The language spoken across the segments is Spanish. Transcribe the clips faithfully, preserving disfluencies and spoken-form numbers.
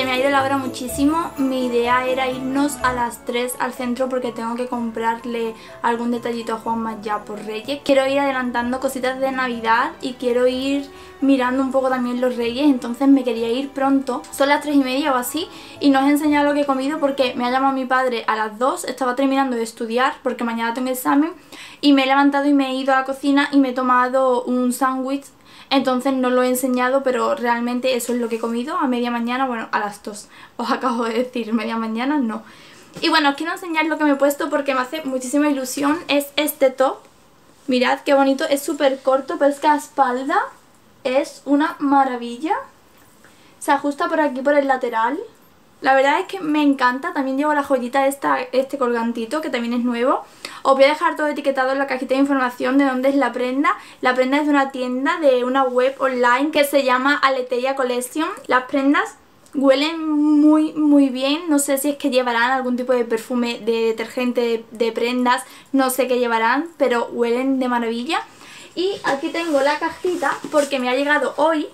me ha ido la hora muchísimo. Mi idea era irnos a las tres al centro porque tengo que comprarle algún detallito a Juanma ya por Reyes. Quiero ir adelantando cositas de Navidad y quiero ir mirando un poco también los Reyes, entonces me quería ir pronto. Son las tres y media o así y no os he enseñado lo que he comido porque me ha llamado mi padre a las dos, estaba terminando de estudiar porque mañana tengo examen y me he levantado y me he ido a la cocina y me he tomado un sándwich. Entonces no lo he enseñado, pero realmente eso es lo que he comido a media mañana, bueno, a las dos. Os acabo de decir, media mañana no. Y bueno, os quiero enseñar lo que me he puesto porque me hace muchísima ilusión. Es este top. Mirad qué bonito, es súper corto, pero es que la espalda es una maravilla. Se ajusta por aquí, por el lateral. La verdad es que me encanta. También llevo la joyita esta, este colgantito, que también es nuevo. Os voy a dejar todo etiquetado en la cajita de información de dónde es la prenda. La prenda es de una tienda, de una web online que se llama Aletheia Collection. Las prendas huelen muy muy bien. No sé si es que llevarán algún tipo de perfume, de detergente, de, de prendas. No sé qué llevarán, pero huelen de maravilla. Y aquí tengo la cajita porque me ha llegado hoy.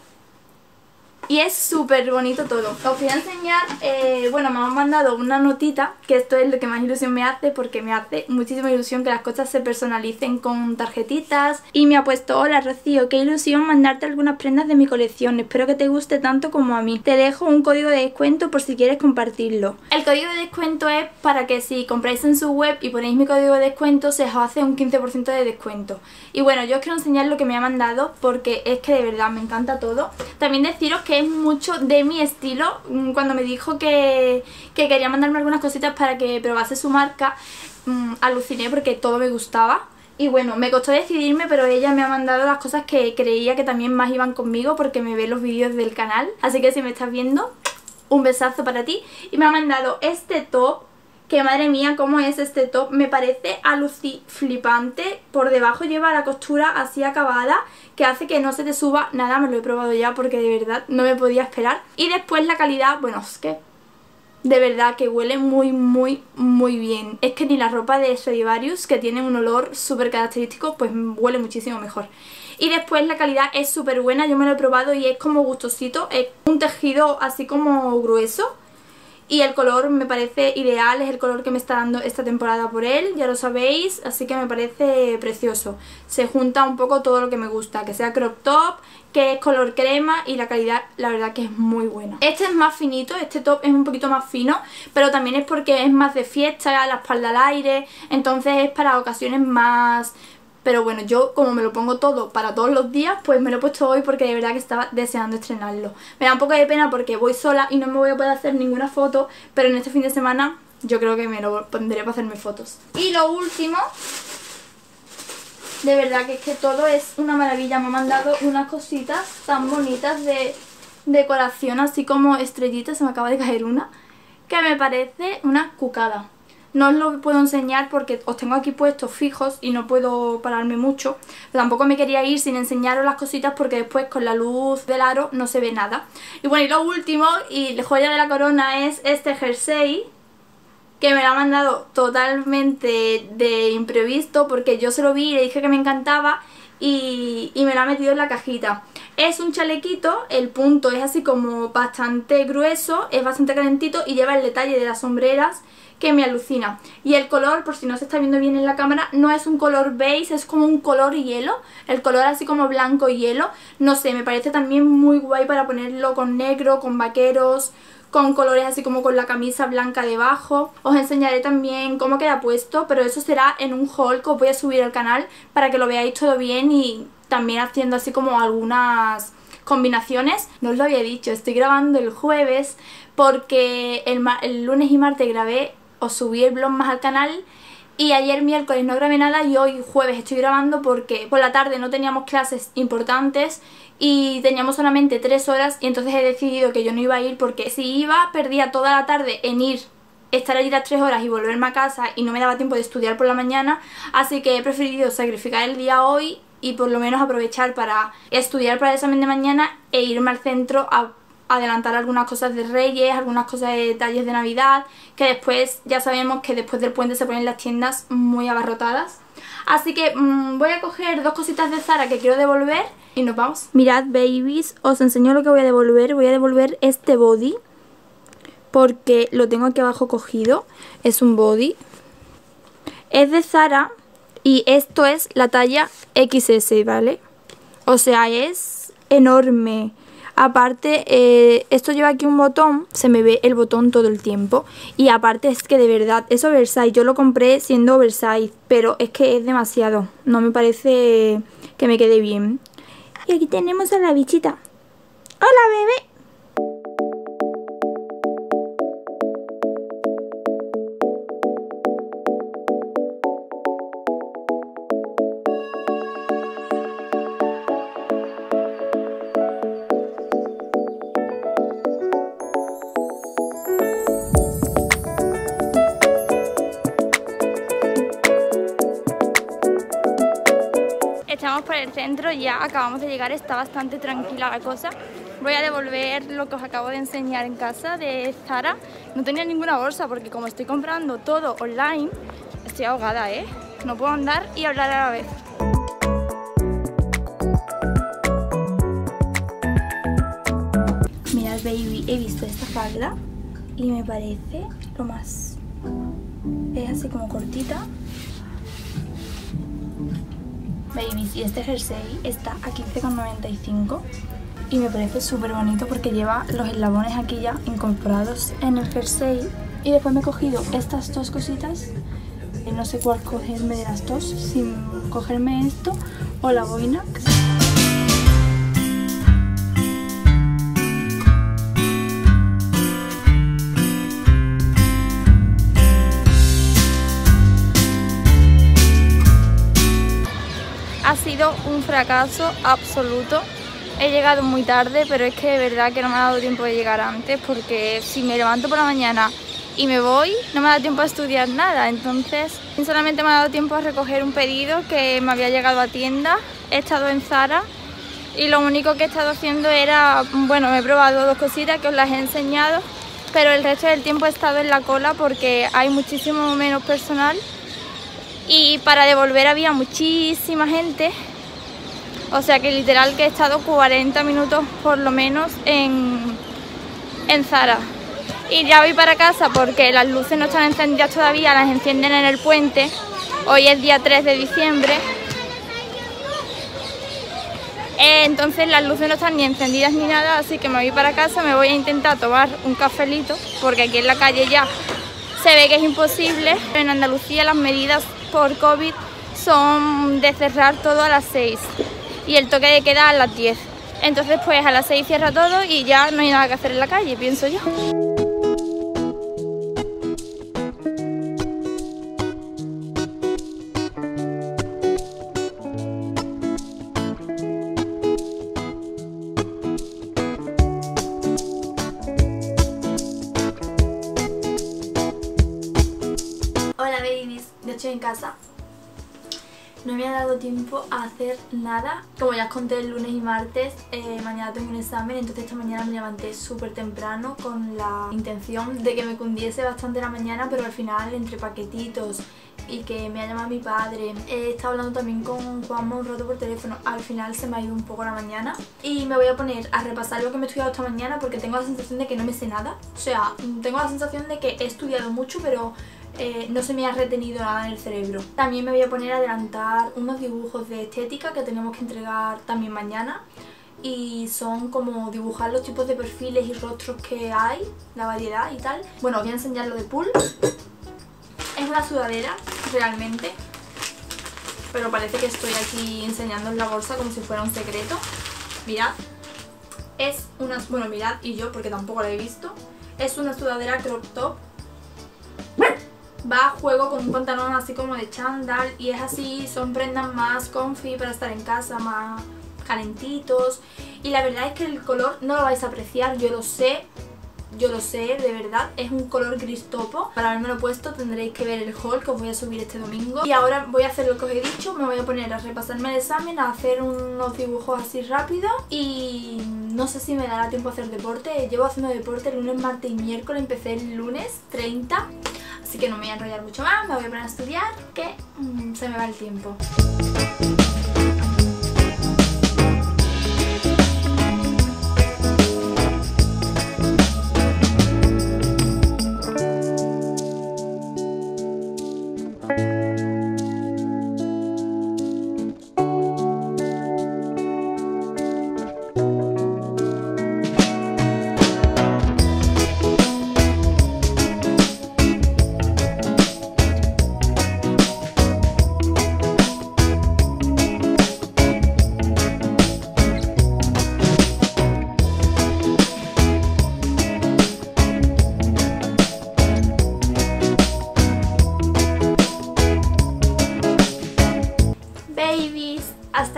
Y es súper bonito todo. Os voy a enseñar, eh, bueno, me han mandado una notita, que esto es lo que más ilusión me hace, porque me hace muchísima ilusión que las cosas se personalicen con tarjetitas. Y me ha puesto: hola Rocío, qué ilusión mandarte algunas prendas de mi colección, espero que te guste tanto como a mí. Te dejo un código de descuento por si quieres compartirlo. El código de descuento es para que si compráis en su web y ponéis mi código de descuento, se os hace un quince por ciento de descuento. Y bueno, yo os quiero enseñar lo que me ha mandado porque es que de verdad me encanta todo. También deciros que es mucho de mi estilo. Cuando me dijo que, que quería mandarme algunas cositas para que probase su marca, mmm, aluciné porque todo me gustaba. Y bueno, me costó decidirme, pero ella me ha mandado las cosas que creía que también más iban conmigo porque me ve los vídeos del canal. Así que si me estás viendo, un besazo para ti. Y me ha mandado este top, que madre mía, cómo es este top, me parece alucinante. Por debajo lleva la costura así acabada, que hace que no se te suba nada. Me lo he probado ya porque de verdad no me podía esperar. Y después la calidad, bueno, es que de verdad que huele muy muy muy bien. Es que ni la ropa de Stradivarius, que tiene un olor súper característico, pues huele muchísimo mejor. Y después la calidad es súper buena, yo me lo he probado y es como gustosito. Es un tejido así como grueso. Y el color me parece ideal, es el color que me está dando esta temporada por él, ya lo sabéis, así que me parece precioso. Se junta un poco todo lo que me gusta, que sea crop top, que es color crema y la calidad la verdad que es muy buena. Este es más finito, este top es un poquito más fino, pero también es porque es más de fiesta, la espalda al aire, entonces es para ocasiones más... Pero bueno, yo como me lo pongo todo para todos los días, pues me lo he puesto hoy porque de verdad que estaba deseando estrenarlo. Me da un poco de pena porque voy sola y no me voy a poder hacer ninguna foto, pero en este fin de semana yo creo que me lo pondré para hacerme fotos. Y lo último, de verdad que es que todo es una maravilla. Me han mandado unas cositas tan bonitas de decoración, así como estrellitas, se me acaba de caer una, que me parece una cucada. No os lo puedo enseñar porque os tengo aquí puestos fijos y no puedo pararme mucho. Pero tampoco me quería ir sin enseñaros las cositas porque después con la luz del aro no se ve nada. Y bueno, y lo último y la joya de la corona es este jersey, que me lo ha mandado totalmente de imprevisto porque yo se lo vi y le dije que me encantaba y, y me lo ha metido en la cajita. Es un chalequito, el punto es así como bastante grueso, es bastante calentito y lleva el detalle de las sombreras que me alucina. Y el color, por si no se está viendo bien en la cámara, no es un color beige, es como un color hielo. El color así como blanco hielo. No sé, me parece también muy guay para ponerlo con negro, con vaqueros, con colores así como con la camisa blanca debajo. Os enseñaré también cómo queda puesto, pero eso será en un haul que os voy a subir al canal para que lo veáis todo bien y también haciendo así como algunas combinaciones. No os lo había dicho, estoy grabando el jueves porque el, el lunes y martes grabé, os subí el vlog más al canal y ayer miércoles no grabé nada y hoy jueves estoy grabando porque por la tarde no teníamos clases importantes y teníamos solamente tres horas y entonces he decidido que yo no iba a ir porque si iba perdía toda la tarde en ir, estar allí las tres horas y volverme a casa y no me daba tiempo de estudiar por la mañana, así que he preferido sacrificar el día hoy y por lo menos aprovechar para estudiar para el examen de mañana e irme al centro a adelantar algunas cosas de Reyes, algunas cosas de detalles de Navidad, que después ya sabemos que después del puente se ponen las tiendas muy abarrotadas. Así que mmm, voy a coger dos cositas de Zara que quiero devolver y nos vamos. Mirad, babies, os enseño lo que voy a devolver. Voy a devolver este body porque lo tengo aquí abajo cogido. Es un body. Es de Zara y esto es la talla equis ese, ¿vale? O sea, es enorme. Aparte, eh, esto lleva aquí un botón, se me ve el botón todo el tiempo. Y aparte es que de verdad es oversize. Yo lo compré siendo oversize, pero es que es demasiado. No me parece que me quede bien. Y aquí tenemos a la bichita. ¡Hola, bebé! Estamos por el centro, ya acabamos de llegar, está bastante tranquila la cosa. Voy a devolver lo que os acabo de enseñar en casa de Zara. No tenía ninguna bolsa porque como estoy comprando todo online, estoy ahogada, ¿eh? No puedo andar y hablar a la vez. Mirad, baby, he visto esta falda y me parece lo más. Es así como cortita. Babies, y este jersey está a quince con noventa y cinco y me parece súper bonito porque lleva los eslabones aquí ya incorporados en el jersey. Y después me he cogido estas dos cositas, no sé cuál cogerme de las dos, si cogerme esto o la boina. Ha sido un fracaso absoluto. He llegado muy tarde, pero es que de verdad que no me ha dado tiempo de llegar antes, porque si me levanto por la mañana y me voy, no me da tiempo a estudiar nada. Entonces solamente me ha dado tiempo a recoger un pedido que me había llegado a tienda. He estado en Zara y lo único que he estado haciendo era, bueno, me he probado dos cositas que os las he enseñado, pero el resto del tiempo he estado en la cola porque hay muchísimo menos personal. Y para devolver había muchísima gente, o sea que literal que he estado cuarenta minutos por lo menos en, en Zara. Y ya voy para casa porque las luces no están encendidas todavía, las encienden en el puente. Hoy es día tres de diciembre. Eh, entonces las luces no están ni encendidas ni nada, así que me voy para casa, me voy a intentar tomar un cafelito, porque aquí en la calle ya se ve que es imposible. En Andalucía las medidas por COVID son de cerrar todo a las seis y el toque de queda a las diez. Entonces pues a las seis cierra todo y ya no hay nada que hacer en la calle, pienso yo. Hola babies, yo estoy en casa. No me ha dado tiempo a hacer nada. Como ya os conté el lunes y martes, eh, mañana tengo un examen, entonces esta mañana me levanté súper temprano con la intención de que me cundiese bastante la mañana, pero al final entre paquetitos y que me ha llamado mi padre, he estado hablando también con Juanma un rato por teléfono, al final se me ha ido un poco la mañana y me voy a poner a repasar lo que me he estudiado esta mañana porque tengo la sensación de que no me sé nada. O sea, tengo la sensación de que he estudiado mucho pero Eh, no se me ha retenido nada en el cerebro. También me voy a poner a adelantar unos dibujos de estética que tenemos que entregar también mañana y son como dibujar los tipos de perfiles y rostros que hay, la variedad y tal. Bueno, os voy a enseñar lo de Pool. Es una sudadera realmente, pero parece que estoy aquí enseñándoos la bolsa como si fuera un secreto. Mirad, es una, bueno mirad y yo porque tampoco la he visto, es una sudadera crop top. Va a juego con un pantalón así como de chándal y es así, son prendas más comfy para estar en casa, más calentitos. Y la verdad es que el color no lo vais a apreciar, yo lo sé, yo lo sé, de verdad, es un color gris topo. Para haberme puesto tendréis que ver el haul que os voy a subir este domingo. Y ahora voy a hacer lo que os he dicho, me voy a poner a repasarme el examen, a hacer unos dibujos así rápidos y no sé si me dará tiempo a hacer deporte. Llevo haciendo deporte el lunes, martes y miércoles, empecé el lunes treinta. Así que no me voy a enrollar mucho más, me voy a poner a estudiar, que mmm, se me va el tiempo.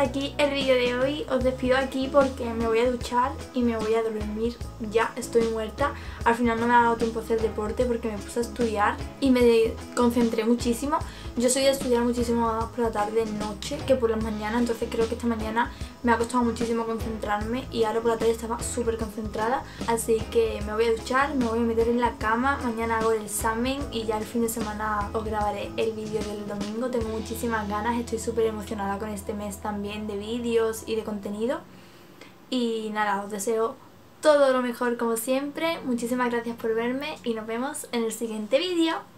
aquí el vídeo de hoy. Os despido aquí porque me voy a duchar y me voy a dormir. Ya estoy muerta. Al final no me ha dado tiempo a hacer deporte porque me puse a estudiar y me concentré muchísimo. Yo soy de estudiar muchísimo más por la tarde noche que por las mañanas, entonces creo que esta mañana me ha costado muchísimo concentrarme y ahora por la tarde estaba súper concentrada. Así que me voy a duchar, me voy a meter en la cama, mañana hago el examen y ya el fin de semana os grabaré el vídeo del domingo. Tengo muchísimas ganas, estoy súper emocionada con este mes también de vídeos y de contenido. Y nada, os deseo todo lo mejor como siempre. Muchísimas gracias por verme y nos vemos en el siguiente vídeo.